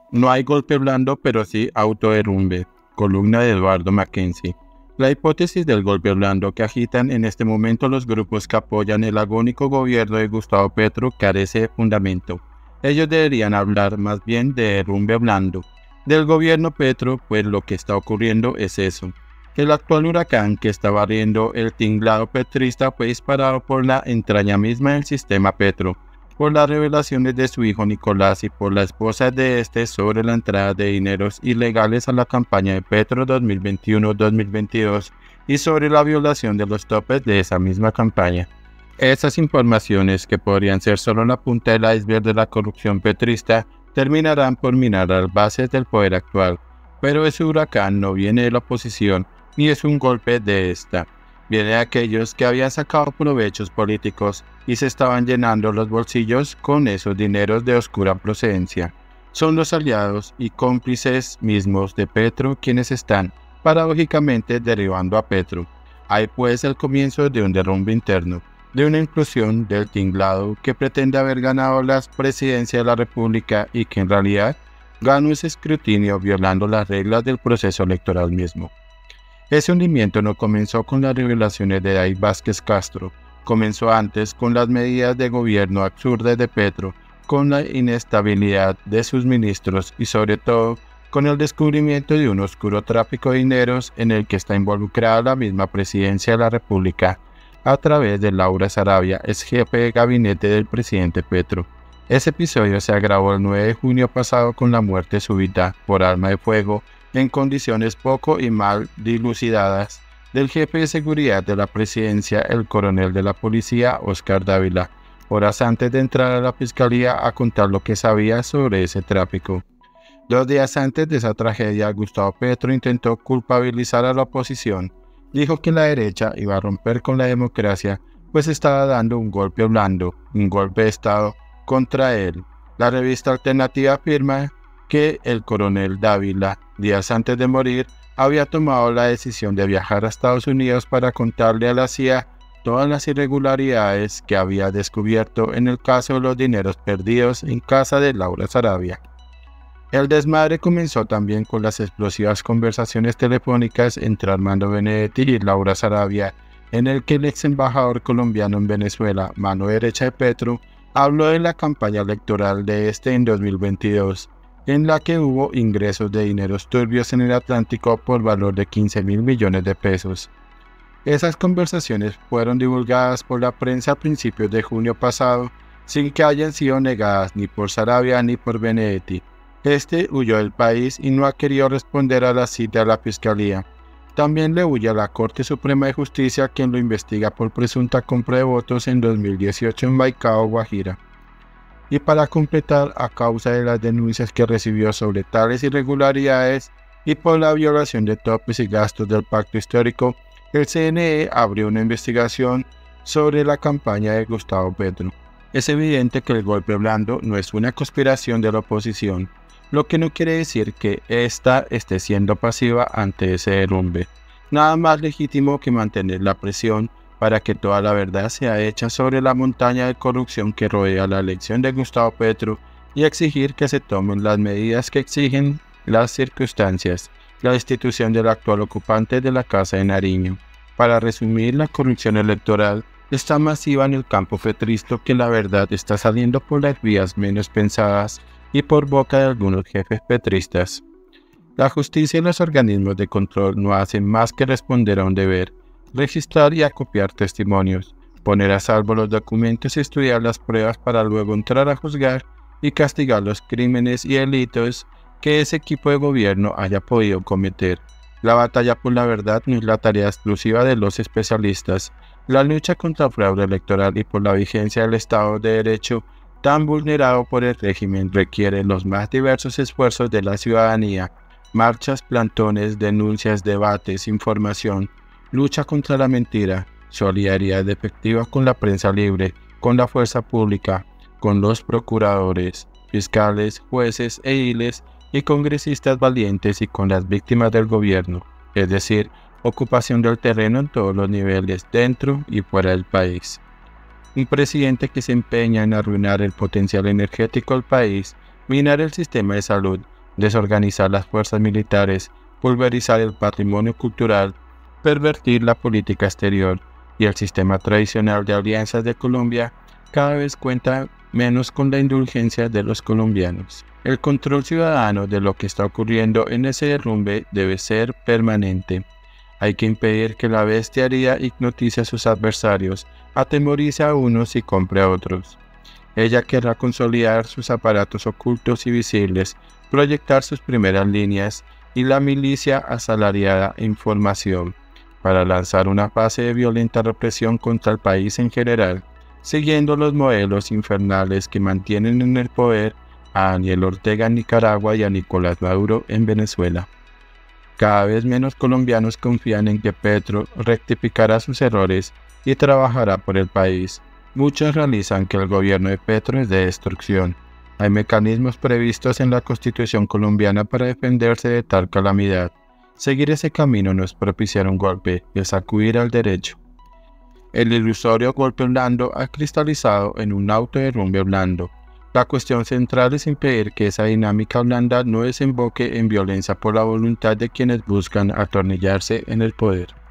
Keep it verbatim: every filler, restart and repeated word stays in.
No hay golpe blando, pero sí autoderrumbe. Columna de Eduardo Mackenzie. La hipótesis del golpe blando que agitan en este momento los grupos que apoyan el agónico gobierno de Gustavo Petro carece de fundamento. Ellos deberían hablar más bien de derrumbe blando del gobierno Petro, pues lo que está ocurriendo es eso. El actual huracán que está barriendo el tinglado petrista fue disparado por la entraña misma del sistema Petro, por las revelaciones de su hijo Nicolás y por la esposa de este sobre la entrada de dineros ilegales a la campaña de Petro dos mil veintiuno dos mil veintidós y sobre la violación de los topes de esa misma campaña. Esas informaciones, que podrían ser solo la punta del iceberg de la corrupción petrista, terminarán por minar las bases del poder actual, pero ese huracán no viene de la oposición ni es un golpe de esta. Viene de aquellos que habían sacado provechos políticos y se estaban llenando los bolsillos con esos dineros de oscura procedencia. Son los aliados y cómplices mismos de Petro quienes están, paradójicamente, derribando a Petro. Hay pues el comienzo de un derrumbe interno, de una inclusión del tinglado que pretende haber ganado la presidencia de la República y que en realidad ganó ese escrutinio violando las reglas del proceso electoral mismo. Ese hundimiento no comenzó con las revelaciones de David Vázquez Castro, comenzó antes con las medidas de gobierno absurdas de Petro, con la inestabilidad de sus ministros y sobre todo con el descubrimiento de un oscuro tráfico de dineros en el que está involucrada la misma presidencia de la República, a través de Laura Sarabia, ex jefe de gabinete del presidente Petro. Ese episodio se agravó el nueve de junio pasado con la muerte súbita por arma de fuego en condiciones poco y mal dilucidadas del jefe de seguridad de la presidencia, el coronel de la policía, Oscar Dávila, horas antes de entrar a la fiscalía a contar lo que sabía sobre ese tráfico. Dos días antes de esa tragedia, Gustavo Petro intentó culpabilizar a la oposición. Dijo que la derecha iba a romper con la democracia, pues estaba dando un golpe blando, un golpe de Estado contra él. La revista Alternativa afirma que el coronel Dávila, días antes de morir, había tomado la decisión de viajar a Estados Unidos para contarle a la C I A todas las irregularidades que había descubierto en el caso de los dineros perdidos en casa de Laura Sarabia. El desmadre comenzó también con las explosivas conversaciones telefónicas entre Armando Benedetti y Laura Sarabia, en el que el ex embajador colombiano en Venezuela, mano derecha de Petro, habló de la campaña electoral de este en dos mil veintidós, en la que hubo ingresos de dineros turbios en el Atlántico por valor de quince mil millones de pesos. Esas conversaciones fueron divulgadas por la prensa a principios de junio pasado, sin que hayan sido negadas ni por Sarabia ni por Benedetti. Este huyó del país y no ha querido responder a la cita de la fiscalía. También le huye a la Corte Suprema de Justicia, quien lo investiga por presunta compra de votos en dos mil dieciocho en Baicao, Guajira. Y para completar, a causa de las denuncias que recibió sobre tales irregularidades y por la violación de topes y gastos del pacto histórico, el C N E abrió una investigación sobre la campaña de Gustavo Petro. Es evidente que el golpe blando no es una conspiración de la oposición, lo que no quiere decir que ésta esté siendo pasiva ante ese derrumbe. Nada más legítimo que mantener la presión para que toda la verdad sea hecha sobre la montaña de corrupción que rodea la elección de Gustavo Petro y exigir que se tomen las medidas que exigen las circunstancias, la destitución del actual ocupante de la Casa de Nariño. Para resumir, la corrupción electoral está masiva en el campo petrista, que la verdad está saliendo por las vías menos pensadas y por boca de algunos jefes petristas. La justicia y los organismos de control no hacen más que responder a un deber: registrar y acopiar testimonios, poner a salvo los documentos y estudiar las pruebas para luego entrar a juzgar y castigar los crímenes y delitos que ese equipo de gobierno haya podido cometer. La batalla por la verdad no es la tarea exclusiva de los especialistas. La lucha contra el fraude electoral y por la vigencia del Estado de Derecho, tan vulnerado por el régimen, requiere los más diversos esfuerzos de la ciudadanía: marchas, plantones, denuncias, debates, información, lucha contra la mentira, solidaridad efectiva con la prensa libre, con la fuerza pública, con los procuradores, fiscales, jueces, ediles y congresistas valientes y con las víctimas del gobierno, es decir, ocupación del terreno en todos los niveles, dentro y fuera del país. Un presidente que se empeña en arruinar el potencial energético del país, minar el sistema de salud desorganizar las fuerzas militares, pulverizar el patrimonio cultural, pervertir la política exterior y el sistema tradicional de alianzas de Colombia, cada vez cuenta menos con la indulgencia de los colombianos. El control ciudadano de lo que está ocurriendo en ese derrumbe debe ser permanente. Hay que impedir que la bestiaria hipnotice a sus adversarios, atemorice a unos y compre a otros. Ella querrá consolidar sus aparatos ocultos y visibles, proyectar sus primeras líneas y la milicia asalariada en formación, para lanzar una fase de violenta represión contra el país en general, siguiendo los modelos infernales que mantienen en el poder a Daniel Ortega en Nicaragua y a Nicolás Maduro en Venezuela. Cada vez menos colombianos confían en que Petro rectificará sus errores y trabajará por el país. Muchos realizan que el gobierno de Petro es de destrucción. Hay mecanismos previstos en la Constitución colombiana para defenderse de tal calamidad. Seguir ese camino no es propiciar un golpe, es acudir al derecho. El ilusorio golpe blando ha cristalizado en un autoderrumbe blando. La cuestión central es impedir que esa dinámica blanda no desemboque en violencia por la voluntad de quienes buscan atornillarse en el poder.